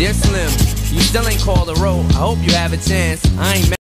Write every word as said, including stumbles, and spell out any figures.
Dear Slim, you still ain't called a roll. I hope you have a chance. I ain't